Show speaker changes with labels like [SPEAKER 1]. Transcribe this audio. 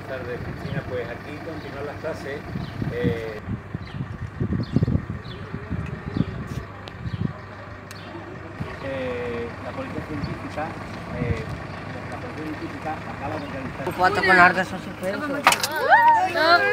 [SPEAKER 1] buenas tardes, Cristina. Pues aquí continúan las clases. La policía científica acaba de realizar...
[SPEAKER 2] Foto con arte suspenso.